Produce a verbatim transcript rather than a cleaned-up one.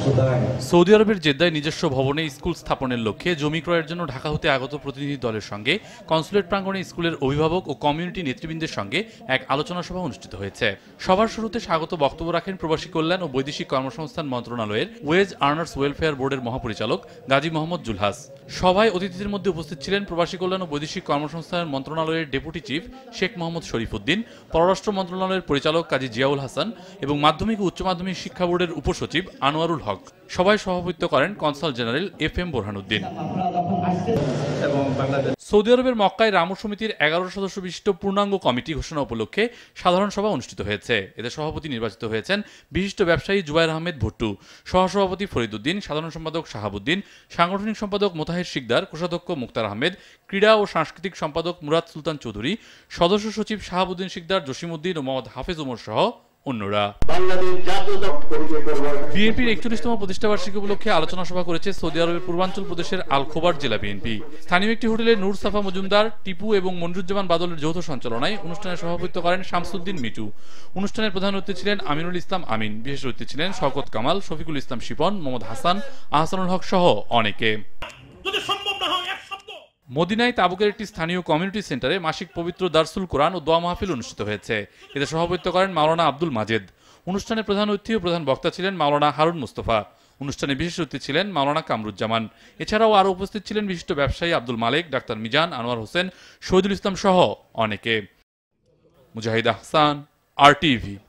Saudi আরবের জেদ্দায় নিজস্ব ভবনে স্কুল স্থাপনের লক্ষ্যে জমি ক্রয়ের জন্য ঢাকা হতে আগত প্রতিনিধি দলের সঙ্গে কনসুলেট প্রাঙ্গণে স্কুলের অভিভাবক ও কমিউনিটি নেতৃবৃন্দের সঙ্গে এক আলোচনা সভা অনুষ্ঠিত হয়েছে। সভার শুরুতে স্বাগত বক্তব্য রাখেন প্রবাসী কল্যাণ ও বৈদেশিক কর্মসংস্থান মন্ত্রণালয়ের ওয়েজ আর্নার্স ওয়েলফেয়ার বোর্ডের মহাপরিচালক গাজী মোহাম্মদ জুলহাস। সভায় অতিথিদের মধ্যে উপস্থিত ছিলেন প্রবাসী কল্যাণ ও বৈদেশিক কর্মসংস্থান মন্ত্রণালয়ের ডেপুটি চিফ শেখ মোহাম্মদ শরীফ উদ্দিন, পররাষ্ট্র মন্ত্রণালয়ের পরিচালক কাজী জিয়াউল হাসান এবং মাধ্যমিক ও উচ্চ মাধ্যমিক শিক্ষা বোর্ডের উপসচিব আনোয়ারুল হক। সভায় সভাপতিত্ব করেন consul general F M Borhanuddin. Saudi আরবের মক্কায় রামু সমিতির এগারো সদস্য বিশিষ্ট পূর্ণাঙ্গ কমিটি ঘোষণা উপলক্ষে সাধারণ সভা অনুষ্ঠিত হয়েছে। এতে সভাপতি নির্বাচিত হয়েছেন বিশিষ্ট ব্যবসায়ী জুবায়ের আহমেদ ভুট্টু, সহসভাপতি ফরিদ উদ্দিন, সাধারণ সম্পাদক শাহাবুদ্দিন, সাংগঠনিক সম্পাদক মোতাহের শিকদার, কোষাধ্যক্ষ মুক্তার আহমেদ, ক্রীড়া ও সাংস্কৃতিক সম্পাদক মুরাদ সুলতান চৌধুরী, সদস্য সচিব শাহাবুদ্দিন শিকদার, জসিমউদ্দিন ও মোহাম্মদ হাফেজ ওমর সহ অন্যরা। বিএনপির একচল্লিশতম প্রতিষ্ঠাবার্ষিকী উপলক্ষে আলোচনা সভা করেছে সৌদি আরবের পূর্বাঞ্চল প্রদেশের আল খোবার জেলা বিএনপি। স্থানীয় একটি হোটেলে নূর সাফা মজুমদার, টিপু এবং মনিরুজ্জামান বাদলের যৌথ সঞ্চালনায় অনুষ্ঠানে সভাপতিত্ব করেন শামসুদ্দিন মিটু। অনুষ্ঠানের প্রধান অতিথি ছিলেন আমিনুল ইসলাম আমিন, বিশেষ অতিথি ছিলেন শওকত কামাল, শফিকুল ইসলাম শিপন, মোহাম্মদ হাসান, আহসানুল হক সহ অনেকে। মদিনায় তাবুকের একটি স্থানীয় কমিউনিটি সেন্টারে মাসিক পবিত্র দারসুল কোরআন ও দোয়া মাহফিল অনুষ্ঠিত হয়েছে। এতে সভাপতিত্ব করেন মাওলানা আব্দুল মাজেদ। অনুষ্ঠানে প্রধান অতিথি ও প্রধান বক্তা ছিলেন মাওলানা হারুন মুস্তফা। অনুষ্ঠানে বিশেষ অতিথি ছিলেন মাওলানা কামরুজ্জামান। এছাড়াও আরও উপস্থিত ছিলেন বিশিষ্ট ব্যবসায়ী আব্দুল মালেক, ডাক্তার মিজান, আনোয়ার হোসেন, শহীদুল ইসলাম সহ অনেকে। Mujahid Ahsan, R TV.